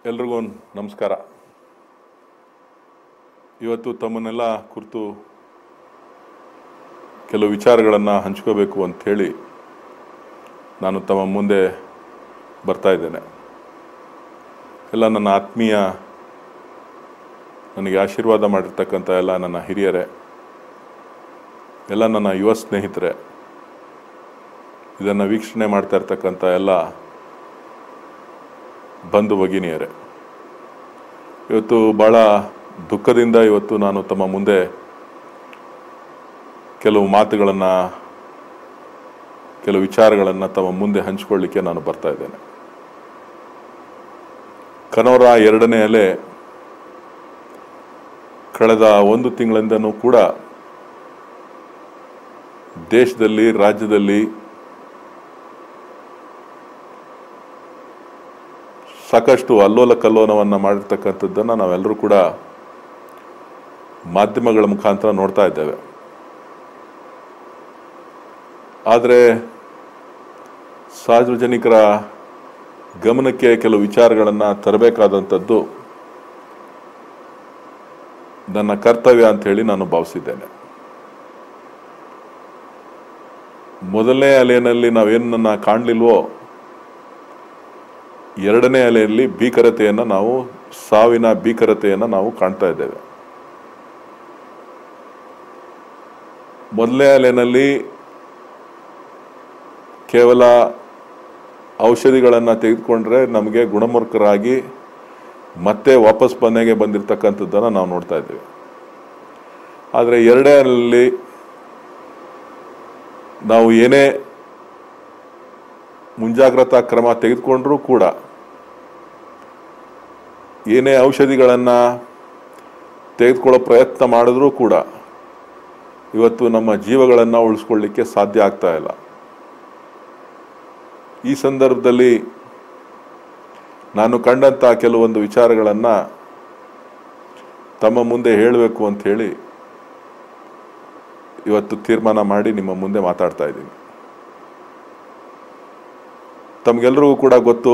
ಎಲ್ರಿಗೂ ನಮಸ್ಕಾರ. ಇವತ್ತು ತಮ್ಮನ್ನೆಲ್ಲ ಕುರಿತು ಕೆಲವು ವಿಚಾರಗಳನ್ನು ಹಂಚ್ಕೋಬೇಕು ಅಂತ ಹೇಳಿ ನಾನು ತಮ್ಮ ಮುಂದೆ ಬರ್ತಾ ಇದ್ದೇನೆ. ಎಲ್ಲ ನನ್ನ ಆತ್ಮೀಯ, ನನಗೆ ಆಶೀರ್ವಾದ ಮಾಡಿರ್ತಕ್ಕಂಥ ಎಲ್ಲ ನನ್ನ ಹಿರಿಯರೇ, ಎಲ್ಲ ನನ್ನ ಯುವ ಸ್ನೇಹಿತರೆ, ಇದನ್ನು ವೀಕ್ಷಣೆ ಮಾಡ್ತಾ ಇರ್ತಕ್ಕಂಥ ಎಲ್ಲ ಬಂಧು ಭಗಿನಿಯರೇ, ಇವತ್ತು ಭಾಳ ದುಃಖದಿಂದ ಇವತ್ತು ನಾನು ತಮ್ಮ ಮುಂದೆ ಕೆಲವು ಮಾತುಗಳನ್ನು, ಕೆಲವು ವಿಚಾರಗಳನ್ನು ತಮ್ಮ ಮುಂದೆ ಹಂಚಿಕೊಳ್ಳಿಕ್ಕೆ ನಾನು ಬರ್ತಾ ಇದ್ದೇನೆ. ಕರೋನಾ ಎರಡನೇ ಅಲೆ ಕಳೆದ 1 ತಿಂಗಳಿಂದನೂ ಕೂಡ ದೇಶದಲ್ಲಿ, ರಾಜ್ಯದಲ್ಲಿ ಸಾಕಷ್ಟು ಅಲ್ಲೋಲ ಕಲ್ಲೋಲವನ್ನು ಮಾಡಿರ್ತಕ್ಕಂಥದ್ದನ್ನು ನಾವೆಲ್ಲರೂ ಕೂಡ ಮಾಧ್ಯಮಗಳ ಮುಖಾಂತರ ನೋಡ್ತಾ ಇದ್ದೇವೆ. ಆದರೆ ಸಾರ್ವಜನಿಕರ ಗಮನಕ್ಕೆ ಕೆಲವು ವಿಚಾರಗಳನ್ನು ತರಬೇಕಾದಂಥದ್ದು ನನ್ನ ಕರ್ತವ್ಯ ಅಂತ ಹೇಳಿ ನಾನು ಭಾವಿಸಿದ್ದೇನೆ. ಮೊದಲನೇ ಅಲೆಯಲ್ಲಿ ನಾವೇನನ್ನ ಕಾಣಲಿಲ್ವೋ, ಎರಡನೇ ಅಲೆಯಲ್ಲಿ ಭೀಕರತೆಯನ್ನು ನಾವು, ಸಾವಿನ ಭೀಕರತೆಯನ್ನು ನಾವು ಕಾಣ್ತಾ ಇದ್ದೇವೆ. ಮೊದಲನೇ ಅಲೆಯಲ್ಲಿ ಕೇವಲ ಔಷಧಿಗಳನ್ನು ತೆಗೆದುಕೊಂಡ್ರೆ ನಮಗೆ ಗುಣಮುಖರಾಗಿ ಮತ್ತೆ ವಾಪಸ್ ಮನೆಗೆ ಬಂದಿರತಕ್ಕಂಥದ್ದನ್ನು ನಾವು ನೋಡ್ತಾ ಇದ್ದೇವೆ. ಆದರೆ ಎರಡನೇ ಅಲೆಯಲ್ಲಿ ನಾವು ಏನೇ ಮುಂಜಾಗ್ರತಾ ಕ್ರಮ ತೆಗೆದುಕೊಂಡ್ರೂ ಕೂಡ, ಏನೇ ಔಷಧಿಗಳನ್ನು ತೆಗೆದುಕೊಳ್ಳೋ ಪ್ರಯತ್ನ ಮಾಡಿದ್ರೂ ಕೂಡ ಇವತ್ತು ನಮ್ಮ ಜೀವಗಳನ್ನು ಉಳಿಸ್ಕೊಳ್ಳಿಕ್ಕೆ ಸಾಧ್ಯ ಆಗ್ತಾ ಇಲ್ಲ. ಈ ಸಂದರ್ಭದಲ್ಲಿ ನಾನು ಕಂಡಂಥ ಕೆಲವೊಂದು ವಿಚಾರಗಳನ್ನು ತಮ್ಮ ಮುಂದೆ ಹೇಳಬೇಕು ಅಂತ ಹೇಳಿ ಇವತ್ತು ತೀರ್ಮಾನ ಮಾಡಿ ನಿಮ್ಮ ಮುಂದೆ ಮಾತಾಡ್ತಾ ಇದ್ದೀನಿ. ತಮಗೆಲ್ಲರಿಗೂ ಕೂಡ ಗೊತ್ತು,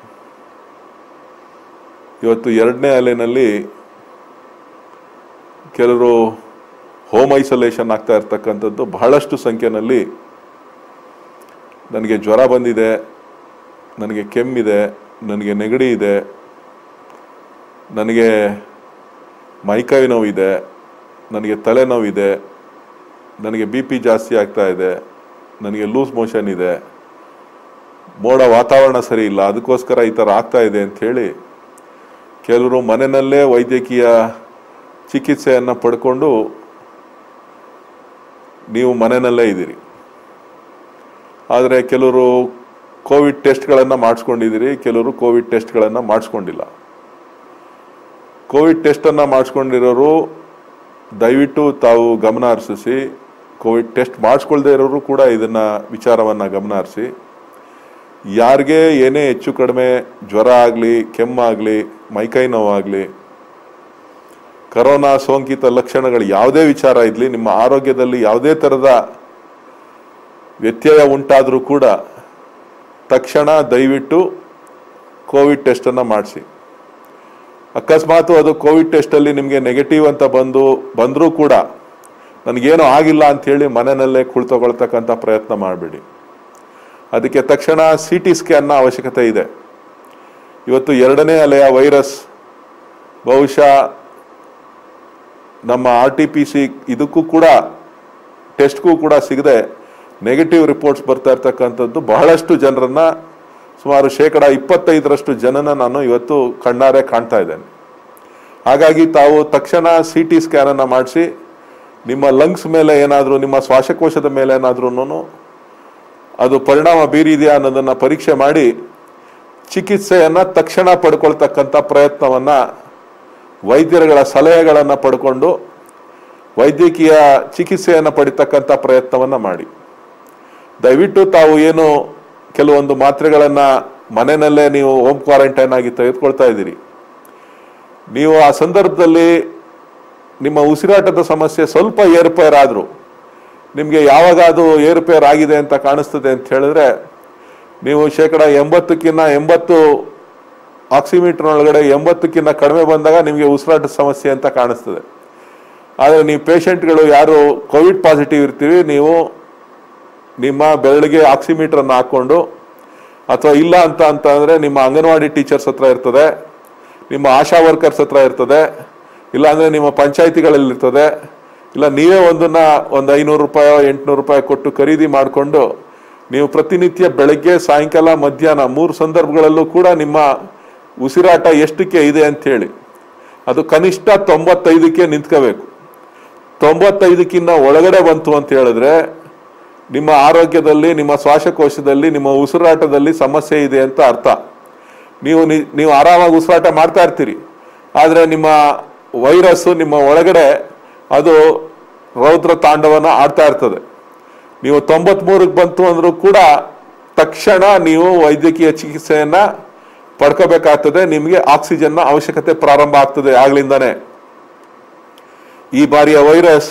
ಇವತ್ತು ಎರಡನೇ ಅಲೆಯಲ್ಲಿ ಕೆಲವರು ಹೋಮ್ ಐಸೋಲೇಷನ್ ಆಗ್ತಾ ಇರ್ತಕ್ಕಂಥದ್ದು ಬಹಳಷ್ಟು ಸಂಖ್ಯೆಯಲ್ಲಿ. ನನಗೆ ಜ್ವರ ಬಂದಿದೆ, ನನಗೆ ಕೆಮ್ಮಿದೆ, ನನಗೆ ನೆಗಡಿ ಇದೆ, ನನಗೆ ಮೈಕೈ ನೋವಿದೆ, ನನಗೆ ತಲೆನೋವಿದೆ, ನನಗೆ BP ಜಾಸ್ತಿ ಆಗ್ತಾ ಇದೆ, ನನಗೆ ಲೂಸ್ ಮೋಷನ್ ಇದೆ, ಮೋಡ ವಾತಾವರಣ ಸರಿ ಇಲ್ಲ, ಅದಕ್ಕೋಸ್ಕರ ಈ ಥರ ಆಗ್ತಾ ಇದೆ ಅಂಥೇಳಿ ಕೆಲವರು ಮನೆಯಲ್ಲೇ ವೈದ್ಯಕೀಯ ಚಿಕಿತ್ಸೆಯನ್ನು ಪಡ್ಕೊಂಡು ನೀವು ಮನೆಯಲ್ಲೇ ಇದ್ದೀರಿ. ಆದರೆ ಕೆಲವರು ಕೋವಿಡ್ ಟೆಸ್ಟ್ಗಳನ್ನು ಮಾಡಿಸ್ಕೊಂಡಿದ್ದೀರಿ, ಕೆಲವರು ಕೋವಿಡ್ ಟೆಸ್ಟ್ಗಳನ್ನು ಮಾಡಿಸ್ಕೊಂಡಿಲ್ಲ. ಕೋವಿಡ್ ಟೆಸ್ಟನ್ನು ಮಾಡಿಸ್ಕೊಂಡಿರೋರು ದಯವಿಟ್ಟು ತಾವು ಗಮನ ಹರಿಸಿ, ಕೋವಿಡ್ ಟೆಸ್ಟ್ ಮಾಡಿಸ್ಕೊಳ್ದೇ ಇರೋರು ಕೂಡ ಇದನ್ನು ವಿಚಾರವನ್ನು ಗಮನ ಹರಿಸಿ. ಯಾರಿಗೆ ಏನೇ ಹೆಚ್ಚು ಕಡಿಮೆ ಜ್ವರ ಆಗಲಿ, ಕೆಮ್ಮಾಗಲಿ, ಮೈಕೈ ನೋವಾಗಲಿ, ಕರೋನಾ ಸೋಂಕಿತ ಲಕ್ಷಣಗಳು ಯಾವುದೇ ವಿಚಾರ ಇರಲಿ, ನಿಮ್ಮ ಆರೋಗ್ಯದಲ್ಲಿ ಯಾವುದೇ ಥರದ ವ್ಯತ್ಯಯ ಉಂಟಾದರೂ ಕೂಡ ತಕ್ಷಣ ದಯವಿಟ್ಟು ಕೋವಿಡ್ ಟೆಸ್ಟನ್ನು ಮಾಡಿಸಿ. ಅಕಸ್ಮಾತ್ ಅದು ಕೋವಿಡ್ ಟೆಸ್ಟಲ್ಲಿ ನಿಮಗೆ ನೆಗೆಟಿವ್ ಅಂತ ಬಂದರೂ ಕೂಡ ನನಗೇನೂ ಆಗಿಲ್ಲ ಅಂಥೇಳಿ ಮನೆಯಲ್ಲೇ ಕುಳಿತುಕೊಳ್ತಕ್ಕಂಥ ಪ್ರಯತ್ನ ಮಾಡಬೇಡಿ. ಅದಕ್ಕೆ ತಕ್ಷಣ CT ಸ್ಕ್ಯಾನ್ನ ಅವಶ್ಯಕತೆ ಇದೆ. ಇವತ್ತು ಎರಡನೇ ಅಲೆಯ ವೈರಸ್ ಬಹುಶಃ ನಮ್ಮ RT-PC ಇದಕ್ಕೂ ಕೂಡ ಟೆಸ್ಟ್ಗೂ ಕೂಡ ಸಿಗದೆ ನೆಗೆಟಿವ್ ರಿಪೋರ್ಟ್ಸ್ ಬರ್ತಾ ಇರ್ತಕ್ಕಂಥದ್ದು ಬಹಳಷ್ಟು ಜನರನ್ನು, ಸುಮಾರು 25% ಜನನ ನಾನು ಇವತ್ತು ಕಣ್ಣಾರೆ ಕಾಣ್ತಾ ಇದ್ದೇನೆ. ಹಾಗಾಗಿ ತಾವು ತಕ್ಷಣ CT ಸ್ಕ್ಯಾನನ್ನು ಮಾಡಿಸಿ, ನಿಮ್ಮ ಲಂಗ್ಸ್ ಮೇಲೆ ಏನಾದರೂ, ನಿಮ್ಮ ಶ್ವಾಸಕೋಶದ ಮೇಲೆ ಏನಾದ್ರೂ ಅದು ಪರಿಣಾಮ ಬೀರಿದೆಯಾ ಅನ್ನೋದನ್ನು ಪರೀಕ್ಷೆ ಮಾಡಿ ಚಿಕಿತ್ಸೆಯನ್ನು ತಕ್ಷಣ ಪಡ್ಕೊಳ್ತಕ್ಕಂಥ ಪ್ರಯತ್ನವನ್ನು, ವೈದ್ಯರುಗಳ ಸಲಹೆಗಳನ್ನು ಪಡ್ಕೊಂಡು ವೈದ್ಯಕೀಯ ಚಿಕಿತ್ಸೆಯನ್ನು ಪಡಿತಕ್ಕಂಥ ಪ್ರಯತ್ನವನ್ನು ಮಾಡಿ. ದಯವಿಟ್ಟು ತಾವು ಏನು ಕೆಲವೊಂದು ಮಾತ್ರೆಗಳನ್ನು ಮನೆಯಲ್ಲೇ ನೀವು ಹೋಮ್ ಕ್ವಾರಂಟೈನ್ ಆಗಿ ತೆಗೆದುಕೊಳ್ತಾ ಇದ್ದೀರಿ, ನೀವು ಆ ಸಂದರ್ಭದಲ್ಲಿ ನಿಮ್ಮ ಉಸಿರಾಟದ ಸಮಸ್ಯೆ ಸ್ವಲ್ಪ ಏರುಪೇರಾದರೂ, ನಿಮಗೆ ಯಾವಾಗ ಅದು ಏರುಪೇರು ಆಗಿದೆ ಅಂತ ಕಾಣಿಸ್ತದೆ ಅಂತ ಹೇಳಿದ್ರೆ, ನೀವು 80% ಆಕ್ಸಿಮೀಟರ್ ಒಳಗಡೆ 80ಕ್ಕಿಂತ ಕಡಿಮೆ ಬಂದಾಗ ನಿಮಗೆ ಉಸಿರಾಟದ ಸಮಸ್ಯೆ ಅಂತ ಕಾಣಿಸ್ತದೆ. ಆದರೆ ನೀವು ಪೇಷಂಟ್ಗಳು ಯಾರು ಕೋವಿಡ್ ಪಾಸಿಟಿವ್ ಇರ್ತೀವಿ, ನೀವು ನಿಮ್ಮ ಬೆರಳಿಗೆ ಆಕ್ಸಿಮೀಟರನ್ನು ಹಾಕ್ಕೊಂಡು, ಅಥವಾ ಇಲ್ಲ ಅಂತಂದರೆ ನಿಮ್ಮ ಅಂಗನವಾಡಿ ಟೀಚರ್ಸ್ ಹತ್ರ ಇರ್ತದೆ, ನಿಮ್ಮ ಆಶಾ ವರ್ಕರ್ಸ್ ಹತ್ರ ಇರ್ತದೆ, ಇಲ್ಲಾಂದರೆ ನಿಮ್ಮ ಪಂಚಾಯಿತಿಗಳಲ್ಲಿ ಇರ್ತದೆ, ಇಲ್ಲ ನೀವೇ ಒಂದು 500 ರೂಪಾಯಿ 800 ರೂಪಾಯಿ ಕೊಟ್ಟು ಖರೀದಿ ಮಾಡಿಕೊಂಡು ನೀವು ಪ್ರತಿನಿತ್ಯ ಬೆಳಗ್ಗೆ ಸಾಯಂಕಾಲ ಮಧ್ಯಾಹ್ನ 3 ಸಂದರ್ಭಗಳಲ್ಲೂ ಕೂಡ ನಿಮ್ಮ ಉಸಿರಾಟ ಎಷ್ಟಕ್ಕೆ ಇದೆ ಅಂಥೇಳಿ ಅದು ಕನಿಷ್ಠ 95ಕ್ಕೆ ನಿಂತ್ಕೋಬೇಕು. 95ಕ್ಕಿಂತ ಒಳಗಡೆ ಬಂತು ಅಂತ ಹೇಳಿದ್ರೆ ನಿಮ್ಮ ಆರೋಗ್ಯದಲ್ಲಿ, ನಿಮ್ಮ ಶ್ವಾಸಕೋಶದಲ್ಲಿ, ನಿಮ್ಮ ಉಸಿರಾಟದಲ್ಲಿ ಸಮಸ್ಯೆ ಇದೆ ಅಂತ ಅರ್ಥ. ನೀವು ಆರಾಮಾಗಿ ಉಸಿರಾಟ ಮಾಡ್ತಾ ಇರ್ತೀರಿ, ಆದರೆ ನಿಮ್ಮ ವೈರಸ್ಸು ನಿಮ್ಮ ಒಳಗಡೆ ಅದು ರೌದ್ರ ತಾಂಡವನ ಆಡ್ತಾ ಇರ್ತದೆ. ನೀವು 93ಕ್ಕೆ ಬಂತು ಅಂದ್ರೂ ಕೂಡ ತಕ್ಷಣ ನೀವು ವೈದ್ಯಕೀಯ ಚಿಕಿತ್ಸೆಯನ್ನ ಪಡ್ಕೋಬೇಕಾಗ್ತದೆ. ನಿಮಗೆ ಆಕ್ಸಿಜನ್ನ ಅವಶ್ಯಕತೆ ಪ್ರಾರಂಭ ಆಗ್ತದೆ ಆಗ್ಲಿಂದಾನೆ. ಈ ಬಾರಿಯ ವೈರಸ್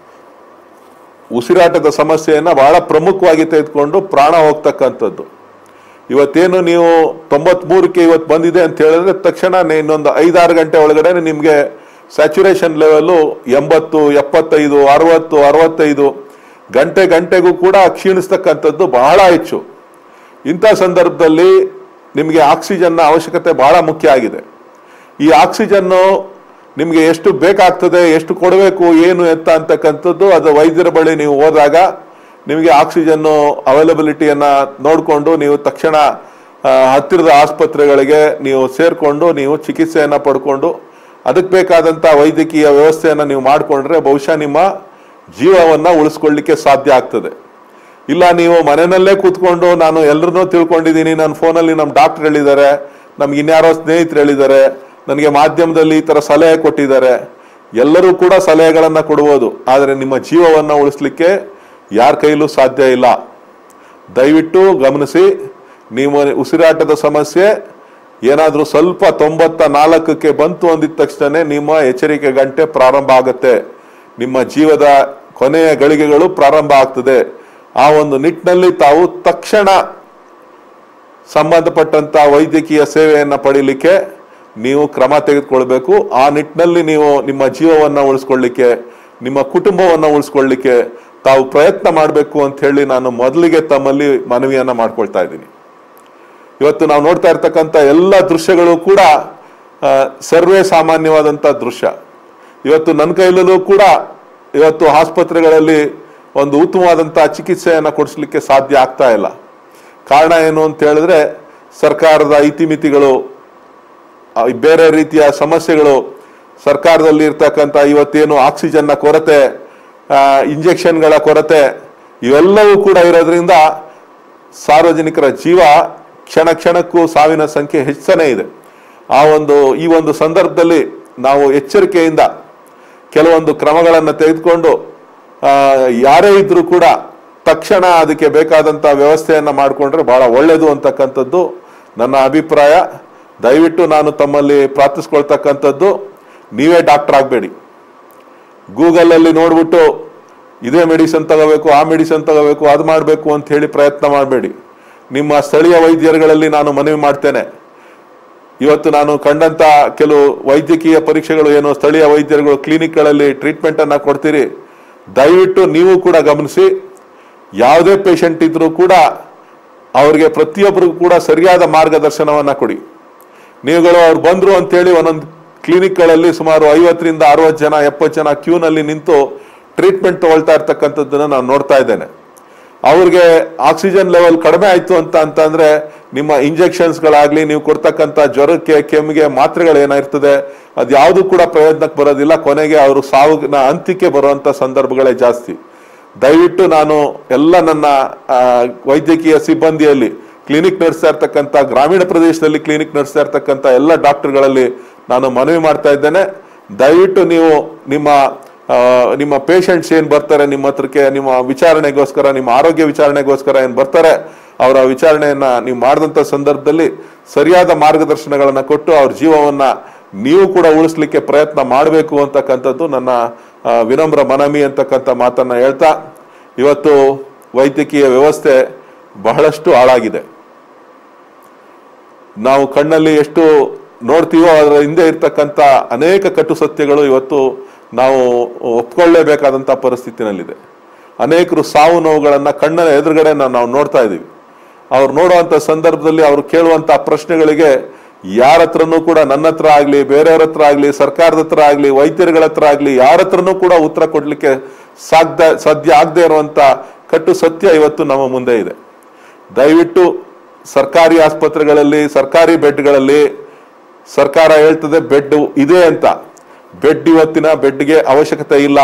ಉಸಿರಾಟದ ಸಮಸ್ಯೆಯನ್ನ ಬಹಳ ಪ್ರಮುಖವಾಗಿ ತೆಗೆದುಕೊಂಡು ಪ್ರಾಣ ಹೋಗ್ತಕ್ಕಂಥದ್ದು. ಇವತ್ತೇನು ನೀವು 93ಕ್ಕೆ ಇವತ್ತು ಬಂದಿದೆ ಅಂತ ಹೇಳಿದ್ರೆ ತಕ್ಷಣ ಇನ್ನೊಂದು 5-6 ಗಂಟೆ ಒಳಗಡೆ ನಿಮಗೆ ಸ್ಯಾಚುರೇಷನ್ ಲೆವೆಲ್ಲು 80, 75, 60, 65 ಗಂಟೆಗೂ ಕೂಡ ಕ್ಷೀಣಿಸ್ತಕ್ಕಂಥದ್ದು ಬಹಳ ಹೆಚ್ಚು. ಇಂಥ ಸಂದರ್ಭದಲ್ಲಿ ನಿಮಗೆ ಆಕ್ಸಿಜನ್ನ ಅವಶ್ಯಕತೆ ಬಹಳ ಮುಖ್ಯ ಆಗಿದೆ. ಈ ಆಕ್ಸಿಜನ್ನು ನಿಮಗೆ ಎಷ್ಟು ಬೇಕಾಗ್ತದೆ, ಎಷ್ಟು ಕೊಡಬೇಕು, ಏನು ಎತ್ತ ಅಂತಕ್ಕಂಥದ್ದು ಅದು ವೈದ್ಯರ ಬಳಿ ನೀವು ಹೋದಾಗ ನಿಮಗೆ ಆಕ್ಸಿಜನ್ನು ಅವೈಲಬಿಲಿಟಿಯನ್ನು ನೋಡಿಕೊಂಡು ನೀವು ತಕ್ಷಣ ಹತ್ತಿರದ ಆಸ್ಪತ್ರೆಗಳಿಗೆ ನೀವು ಸೇರಿಕೊಂಡು ನೀವು ಚಿಕಿತ್ಸೆಯನ್ನು ಪಡ್ಕೊಂಡು ಅದಕ್ಕೆ ಬೇಕಾದಂಥ ವೈದ್ಯಕೀಯ ವ್ಯವಸ್ಥೆಯನ್ನು ನೀವು ಮಾಡಿಕೊಂಡ್ರೆ ಬಹುಶಃ ನಿಮ್ಮ ಜೀವವನ್ನು ಉಳಿಸ್ಕೊಳ್ಳಿಕ್ಕೆ ಸಾಧ್ಯ ಆಗ್ತದೆ. ಇಲ್ಲ ನೀವು ಮನೆಯಲ್ಲೇ ಕೂತ್ಕೊಂಡು ನಾನು ಎಲ್ಲರನ್ನೂ ತಿಳ್ಕೊಂಡಿದ್ದೀನಿ, ನನ್ನ ಫೋನಲ್ಲಿ ನಮ್ಮ ಡಾಕ್ಟರ್ ಹೇಳಿದ್ದಾರೆ, ನಮ್ಗೆ ಇನ್ಯಾರೋ ಸ್ನೇಹಿತರು ಹೇಳಿದ್ದಾರೆ, ನನಗೆ ಮಾಧ್ಯಮದಲ್ಲಿ ಈ ಥರ ಸಲಹೆ ಕೊಟ್ಟಿದ್ದಾರೆ, ಎಲ್ಲರೂ ಕೂಡ ಸಲಹೆಗಳನ್ನು ಕೊಡ್ಬೋದು, ಆದರೆ ನಿಮ್ಮ ಜೀವವನ್ನು ಉಳಿಸ್ಲಿಕ್ಕೆ ಯಾರ ಕೈಲೂ ಸಾಧ್ಯ ಇಲ್ಲ. ದಯವಿಟ್ಟು ಗಮನಿಸಿ, ನೀವು ಉಸಿರಾಟದ ಸಮಸ್ಯೆ ಏನಾದರೂ ಸ್ವಲ್ಪ 94ಕ್ಕೆ ಬಂತು ಅಂದಿದ ತಕ್ಷಣ ನಿಮ್ಮ ಎಚ್ಚರಿಕೆ ಗಂಟೆ ಪ್ರಾರಂಭ ಆಗುತ್ತೆ, ನಿಮ್ಮ ಜೀವದ ಕೊನೆಯ ಗಳಿಗೆಗಳು ಪ್ರಾರಂಭ ಆಗ್ತದೆ. ಆ ಒಂದು ನಿಟ್ಟಿನಲ್ಲಿ ತಾವು ತಕ್ಷಣ ಸಂಬಂಧಪಟ್ಟಂತ ವೈದ್ಯಕೀಯ ಸೇವೆಯನ್ನು ಪಡೀಲಿಕ್ಕೆ ನೀವು ಕ್ರಮ ತೆಗೆದುಕೊಳ್ಬೇಕು. ಆ ನಿಟ್ಟಿನಲ್ಲಿ ನೀವು ನಿಮ್ಮ ಜೀವವನ್ನು ಉಳಿಸ್ಕೊಳ್ಳಿಕ್ಕೆ, ನಿಮ್ಮ ಕುಟುಂಬವನ್ನು ಉಳಿಸ್ಕೊಳ್ಳಿಕ್ಕೆ ತಾವು ಪ್ರಯತ್ನ ಮಾಡಬೇಕು ಅಂತ ಹೇಳಿ ನಾನು ಮೊದಲಿಗೆ ತಮ್ಮಲ್ಲಿ ಮನವಿಯನ್ನ ಮಾಡ್ಕೊಳ್ತಾ ಇದ್ದೀನಿ. ಇವತ್ತು ನಾವು ನೋಡ್ತಾ ಇರ್ತಕ್ಕಂಥ ಎಲ್ಲ ದೃಶ್ಯಗಳು ಕೂಡ ಸರ್ವೇ ಸಾಮಾನ್ಯವಾದಂಥ ದೃಶ್ಯ. ಇವತ್ತು ನನ್ನ ಕೈಲೂ ಕೂಡ ಇವತ್ತು ಆಸ್ಪತ್ರೆಗಳಲ್ಲಿ ಒಂದು ಉತ್ತಮವಾದಂಥ ಚಿಕಿತ್ಸೆಯನ್ನು ಕೊಡಿಸ್ಲಿಕ್ಕೆ ಸಾಧ್ಯ ಆಗ್ತಾ ಇಲ್ಲ. ಕಾರಣ ಏನು ಅಂತ ಹೇಳಿದ್ರೆ ಸರ್ಕಾರದ ಇತಿಮಿತಿಗಳು, ಬೇರೆ ರೀತಿಯ ಸಮಸ್ಯೆಗಳು, ಸರ್ಕಾರದಲ್ಲಿ ಇರ್ತಕ್ಕಂಥ ಇವತ್ತೇನು ಆಕ್ಸಿಜನ್ನ ಕೊರತೆ, ಇಂಜೆಕ್ಷನ್ಗಳ ಕೊರತೆ, ಇವೆಲ್ಲವೂ ಕೂಡ ಇರೋದ್ರಿಂದ ಸಾರ್ವಜನಿಕರ ಜೀವ ಕ್ಷಣ ಕ್ಷಣಕ್ಕೂ ಸಾವಿನ ಸಂಖ್ಯೆ ಹೆಚ್ಚನೇ ಇದೆ. ಈ ಒಂದು ಸಂದರ್ಭದಲ್ಲಿ ನಾವು ಎಚ್ಚರಿಕೆಯಿಂದ ಕೆಲವೊಂದು ಕ್ರಮಗಳನ್ನು ತೆಗೆದುಕೊಂಡು ಯಾರೇ ಇದ್ರೂ ಕೂಡ ತಕ್ಷಣ ಅದಕ್ಕೆ ಬೇಕಾದಂಥ ವ್ಯವಸ್ಥೆಯನ್ನು ಮಾಡಿಕೊಂಡ್ರೆ ಬಹಳ ಒಳ್ಳೆಯದು ಅಂತಕ್ಕಂಥದ್ದು ನನ್ನ ಅಭಿಪ್ರಾಯ. ದಯವಿಟ್ಟು ನಾನು ತಮ್ಮಲ್ಲಿ ಪ್ರಾರ್ಥಿಸ್ಕೊಳ್ತಕ್ಕಂಥದ್ದು, ನೀವೇ ಡಾಕ್ಟರ್ ಆಗಬೇಡಿ. ಗೂಗಲಲ್ಲಿ ನೋಡ್ಬಿಟ್ಟು ಇದೇ ಮೆಡಿಸಿನ್ ತಗೋಬೇಕು, ಆ ಮೆಡಿಸಿನ್ ತಗೋಬೇಕು, ಅದು ಮಾಡಬೇಕು ಅಂತ ಹೇಳಿ ಪ್ರಯತ್ನ ಮಾಡಬೇಡಿ. ನಿಮ್ಮ ಸ್ಥಳೀಯ ವೈದ್ಯರುಗಳಲ್ಲಿ ನಾನು ಮನವಿ ಮಾಡ್ತೇನೆ. ಇವತ್ತು ನಾನು ಕಂಡಂತ ಕೆಲವು ವೈದ್ಯಕೀಯ ಪರೀಕ್ಷೆಗಳು ಏನು ಸ್ಥಳೀಯ ವೈದ್ಯರುಗಳು ಕ್ಲಿನಿಕ್ಗಳಲ್ಲಿ ಟ್ರೀಟ್ಮೆಂಟನ್ನು ಕೊಡ್ತೀರಿ, ದಯವಿಟ್ಟು ನೀವು ಕೂಡ ಗಮನಿಸಿ. ಯಾವುದೇ ಪೇಷಂಟ್ ಇದ್ರೂ ಕೂಡ ಅವ್ರಿಗೆ ಪ್ರತಿಯೊಬ್ಬರಿಗೂ ಕೂಡ ಸರಿಯಾದ ಮಾರ್ಗದರ್ಶನವನ್ನು ಕೊಡಿ. ನೀವುಗಳು ಅವ್ರು ಬಂದರು ಅಂತೇಳಿ ಒಂದೊಂದು ಕ್ಲಿನಿಕ್ಗಳಲ್ಲಿ ಸುಮಾರು 50ರಿಂದ 60 ಜನ 70 ಜನ ಕ್ಯೂನಲ್ಲಿ ನಿಂತು ಟ್ರೀಟ್ಮೆಂಟ್ ತಗೊಳ್ತಾ ಇರ್ತಕ್ಕಂಥದ್ದನ್ನು ನಾನು ನೋಡ್ತಾ ಇದ್ದೇನೆ. ಅವ್ರಿಗೆ ಆಕ್ಸಿಜನ್ ಲೆವೆಲ್ ಕಡಿಮೆ ಆಯಿತು ಅಂತಂದ್ರೆ ನಿಮ್ಮ ಇಂಜೆಕ್ಷನ್ಸ್ಗಳಾಗಲಿ, ನೀವು ಕೊಡ್ತಕ್ಕಂಥ ಜ್ವರಕ್ಕೆ ಕೆಮ್ಮಿಗೆ ಮಾತ್ರೆಗಳು ಏನಾಗಿರ್ತದೆ ಅದು ಯಾವುದು ಕೂಡ ಪ್ರಯೋಜನಕ್ಕೆ ಬರೋದಿಲ್ಲ. ಕೊನೆಗೆ ಅವರು ಸಾವಿನ ಅಂತ್ಯಕ್ಕೆ ಬರುವಂಥ ಸಂದರ್ಭಗಳೇ ಜಾಸ್ತಿ. ದಯವಿಟ್ಟು ನಾನು ಎಲ್ಲ ನನ್ನ ವೈದ್ಯಕೀಯ ಸಿಬ್ಬಂದಿಯಲ್ಲಿ ಕ್ಲಿನಿಕ್ ನಡೆಸ್ತಾ ಇರ್ತಕ್ಕಂಥ, ಗ್ರಾಮೀಣ ಪ್ರದೇಶದಲ್ಲಿ ಕ್ಲಿನಿಕ್ ನಡೆಸ್ತಾ ಇರ್ತಕ್ಕಂಥ ಎಲ್ಲ ಡಾಕ್ಟರ್ಗಳಲ್ಲಿ ನಾನು ಮನವಿ ಮಾಡ್ತಾ ಇದ್ದೇನೆ. ದಯವಿಟ್ಟು ನೀವು ನಿಮ್ಮ ಪೇಷಂಟ್ಸ್ ಏನು ಬರ್ತಾರೆ ನಿಮ್ಮ ಹತ್ರಕ್ಕೆ, ನಿಮ್ಮ ವಿಚಾರಣೆಗೋಸ್ಕರ, ನಿಮ್ಮ ಆರೋಗ್ಯ ವಿಚಾರಣೆಗೋಸ್ಕರ ಏನು ಬರ್ತಾರೆ, ಅವರ ವಿಚಾರಣೆಯನ್ನು ನೀವು ಮಾಡಿದಂಥ ಸಂದರ್ಭದಲ್ಲಿ ಸರಿಯಾದ ಮಾರ್ಗದರ್ಶನಗಳನ್ನು ಕೊಟ್ಟು ಅವ್ರ ಜೀವವನ್ನು ನೀವು ಕೂಡ ಉಳಿಸ್ಲಿಕ್ಕೆ ಪ್ರಯತ್ನ ಮಾಡಬೇಕು ಅಂತಕ್ಕಂಥದ್ದು ನನ್ನ ವಿನಮ್ರ ಮನವಿ ಅಂತಕ್ಕಂಥ ಮಾತನ್ನು ಹೇಳ್ತಾ, ಇವತ್ತು ವೈದ್ಯಕೀಯ ವ್ಯವಸ್ಥೆ ಬಹಳಷ್ಟು ಹಾಳಾಗಿದೆ. ನಾವು ಕಣ್ಣಲ್ಲಿ ಎಷ್ಟು ನೋಡ್ತೀವೋ ಅದರ ಹಿಂದೆ ಇರ್ತಕ್ಕಂಥ ಅನೇಕ ಕಟು ಸತ್ಯಗಳು ಇವತ್ತು ನಾವು ಒಪ್ಕೊಳ್ಳೇಬೇಕಾದಂಥ ಪರಿಸ್ಥಿತಿನಲ್ಲಿದೆ. ಅನೇಕರು ಸಾವು ನೋವುಗಳನ್ನು ಕಣ್ಣನ ಎದುರುಗಡೆ ನಾವು ನೋಡ್ತಾ ಇದ್ದೀವಿ. ಅವ್ರು ನೋಡುವಂಥ ಸಂದರ್ಭದಲ್ಲಿ ಅವ್ರು ಕೇಳುವಂಥ ಪ್ರಶ್ನೆಗಳಿಗೆ ಯಾರ ಹತ್ರನೂ ಕೂಡ, ನನ್ನ ಹತ್ರ ಆಗಲಿ, ಬೇರೆಯವ್ರ ಹತ್ರ ಆಗಲಿ, ಸರ್ಕಾರದ ಹತ್ರ ಆಗಲಿ, ವೈದ್ಯರುಗಳ ಹತ್ರ ಆಗಲಿ, ಯಾರ ಹತ್ರನೂ ಕೂಡ ಉತ್ತರ ಕೊಡಲಿಕ್ಕೆ ಸಾಧ್ಯ ಆಗದೆ ಇರುವಂಥ ಕಟ್ಟು ಸತ್ಯ ಇವತ್ತು ನಮ್ಮ ಮುಂದೆ ಇದೆ. ದಯವಿಟ್ಟು ಸರ್ಕಾರಿ ಆಸ್ಪತ್ರೆಗಳಲ್ಲಿ, ಸರ್ಕಾರಿ ಬೆಡ್ಗಳಲ್ಲಿ ಸರ್ಕಾರ ಹೇಳ್ತದೆ ಬೆಡ್ ಇದೆ ಅಂತ. ಬೆಡ್ ಇವತ್ತಿನ ಬೆಡ್ಗೆ ಅವಶ್ಯಕತೆ ಇಲ್ಲ.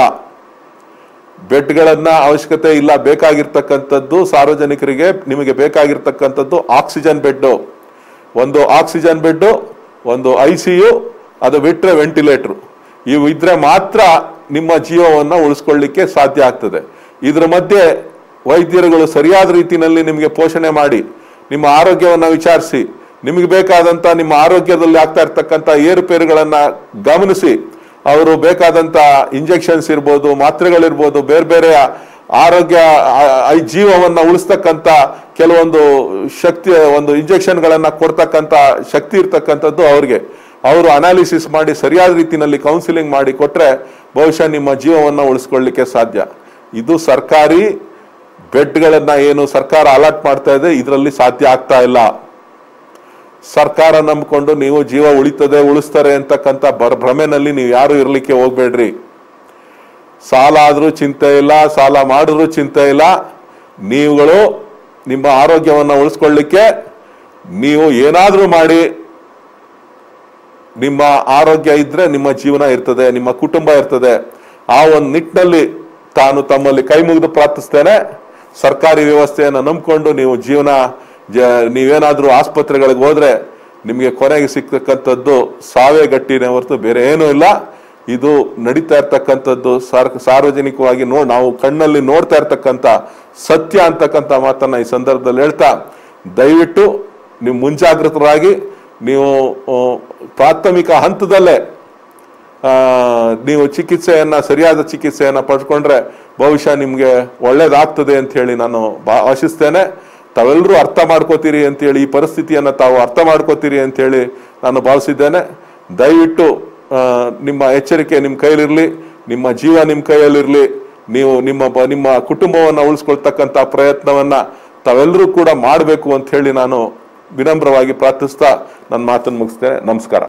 ಬೆಡ್ಗಳನ್ನ ಅವಶ್ಯಕತೆ ಇಲ್ಲ. ಬೇಕಾಗಿರ್ತಕ್ಕಂಥದ್ದು ಸಾರ್ವಜನಿಕರಿಗೆ, ನಿಮಗೆ ಬೇಕಾಗಿರ್ತಕ್ಕಂಥದ್ದು ಆಕ್ಸಿಜನ್ ಬೆಡ್, ಒಂದು ಆಕ್ಸಿಜನ್ ಬೆಡ್, ಒಂದು ICU, ಅದು ಬಿಟ್ಟರೆ ವೆಂಟಿಲೇಟರ್. ಇವು ಇದ್ರೆ ಮಾತ್ರ ನಿಮ್ಮ ಜೀವವನ್ನು ಉಳಿಸ್ಕೊಳ್ಳಿಕ್ಕೆ ಸಾಧ್ಯ ಆಗ್ತದೆ. ಇದ್ರ ಮಧ್ಯೆ ವೈದ್ಯರುಗಳು ಸರಿಯಾದ ರೀತಿಯಲ್ಲಿ ನಿಮಗೆ ಪೋಷಣೆ ಮಾಡಿ, ನಿಮ್ಮ ಆರೋಗ್ಯವನ್ನು ವಿಚಾರಿಸಿ, ನಿಮಗೆ ಬೇಕಾದಂಥ ನಿಮ್ಮ ಆರೋಗ್ಯದಲ್ಲಿ ಆಗ್ತಾ ಇರ್ತಕ್ಕಂಥ ಏರುಪೇರುಗಳನ್ನ ಗಮನಿಸಿ, ಅವರು ಬೇಕಾದಂಥ ಇಂಜೆಕ್ಷನ್ಸ್ ಇರ್ಬೋದು, ಮಾತ್ರೆಗಳಿರ್ಬೋದು, ಬೇರೆ ಬೇರೆ ಆರೋಗ್ಯ ಜೀವವನ್ನು ಉಳಿಸ್ತಕ್ಕಂಥ ಕೆಲವೊಂದು ಶಕ್ತಿ, ಒಂದು ಇಂಜೆಕ್ಷನ್ಗಳನ್ನ ಕೊಡ್ತಕ್ಕಂಥ ಶಕ್ತಿ ಇರ್ತಕ್ಕಂಥದ್ದು ಅವ್ರಿಗೆ. ಅವರು ಅನಾಲಿಸಿಸ್ ಮಾಡಿ ಸರಿಯಾದ ರೀತಿಯಲ್ಲಿ ಕೌನ್ಸಿಲಿಂಗ್ ಮಾಡಿ ಕೊಟ್ರೆ ಬಹುಶಃ ನಿಮ್ಮ ಜೀವವನ್ನು ಉಳಿಸ್ಕೊಳ್ಳಿಕ್ಕೆ ಸಾಧ್ಯ. ಇದು ಸರ್ಕಾರಿ ಬೆಡ್ಗಳನ್ನ ಏನು ಸರ್ಕಾರ ಅಲಾಟ್ ಮಾಡ್ತಾ ಇದೆ, ಇದರಲ್ಲಿ ಸಾಧ್ಯ ಆಗ್ತಾ ಇಲ್ಲ. ಸರ್ಕಾರ ನಂಬಿಕೊಂಡು ನೀವು ಜೀವ ಉಳಿಸ್ತಾರೆ ಅಂತಕ್ಕಂಥ ಭ್ರಮೆನಲ್ಲಿ ನೀವು ಯಾರು ಇರ್ಲಿಕ್ಕೆ ಹೋಗ್ಬೇಡ್ರಿ. ಸಾಲ ಆದ್ರೂ ಚಿಂತೆ ಇಲ್ಲ, ಸಾಲ ಮಾಡಿದ್ರು ಚಿಂತೆ ಇಲ್ಲ. ನೀವುಗಳು ನಿಮ್ಮ ಆರೋಗ್ಯವನ್ನು ಉಳಿಸ್ಕೊಳ್ಳಿಕ್ಕೆ ನೀವು ಏನಾದ್ರೂ ಮಾಡಿ, ನಿಮ್ಮ ಆರೋಗ್ಯ ಇದ್ರೆ ನಿಮ್ಮ ಜೀವನ ಇರ್ತದೆ, ನಿಮ್ಮ ಕುಟುಂಬ ಇರ್ತದೆ. ಆ ಒಂದು ನಿಟ್ಟಿನಲ್ಲಿ ತಾನು ತಮ್ಮಲ್ಲಿ ಕೈ ಮುಗಿದು ಪ್ರಾರ್ಥಿಸ್ತೇನೆ. ಸರ್ಕಾರಿ ವ್ಯವಸ್ಥೆಯನ್ನು ನಂಬಿಕೊಂಡು ನೀವು ನೀವೇನಾದ್ರೂ ಆಸ್ಪತ್ರೆಗಳಿಗೆ ಹೋದ್ರೆ ನಿಮಗೆ ಕೊನೆಗೆ ಸಿಗ್ತಕ್ಕಂಥದ್ದು ಸಾವೇ ಗಟ್ಟಿನೇ ಹೊರತು ಬೇರೆ ಏನೂ ಇಲ್ಲ. ಇದು ನಡೀತಾ ಇರ್ತಕ್ಕಂಥದ್ದು ಸಾರ್ವಜನಿಕವಾಗಿ ನಾವು ಕಣ್ಣಲ್ಲಿ ನೋಡ್ತಾ ಇರ್ತಕ್ಕಂಥ ಸತ್ಯ ಅಂತಕ್ಕಂಥ ಮಾತನ್ನ ಈ ಸಂದರ್ಭದಲ್ಲಿ ಹೇಳ್ತಾ, ದಯವಿಟ್ಟು ನೀವು ಮುಂಜಾಗ್ರತರಾಗಿ, ನೀವು ಪ್ರಾಥಮಿಕ ಹಂತದಲ್ಲೇ ನೀವು ಸರಿಯಾದ ಚಿಕಿತ್ಸೆಯನ್ನ ಪಡ್ಕೊಂಡ್ರೆ ಬಹುಶಃ ನಿಮ್ಗೆ ಒಳ್ಳೇದಾಗ್ತದೆ ಅಂತ ಹೇಳಿ ನಾನು ಆಶಿಸ್ತೇನೆ. ತಾವೆಲ್ಲರೂ ಅರ್ಥ ಮಾಡ್ಕೋತೀರಿ ಅಂತೇಳಿ, ಈ ಪರಿಸ್ಥಿತಿಯನ್ನ ತಾವು ಅರ್ಥ ಮಾಡ್ಕೋತೀರಿ ಅಂತ ಹೇಳಿ ನಾನು ಭಾವಿಸಿದ್ದೇನೆ. ದಯವಿಟ್ಟು ನಿಮ್ಮ ಎಚ್ಚರಿಕೆ ನಿಮ್ಮ ಕೈಲಿರ್ಲಿ, ನಿಮ್ಮ ಜೀವ ನಿಮ್ಮ ಕೈಯಲ್ಲಿರ್ಲಿ. ನೀವು ನಿಮ್ಮ ಕುಟುಂಬವನ್ನು ಉಳಿಸ್ಕೊಳ್ತಕ್ಕಂಥ ಪ್ರಯತ್ನವನ್ನ ತಾವೆಲ್ಲರೂ ಕೂಡ ಮಾಡಬೇಕು ಅಂತ ಹೇಳಿ ನಾನು ವಿನಮ್ರವಾಗಿ ಪ್ರಾರ್ಥಿಸ್ತಾ ನನ್ನ ಮಾತನ್ನು ಮುಗಿಸ್ತೇನೆ. ನಮಸ್ಕಾರ.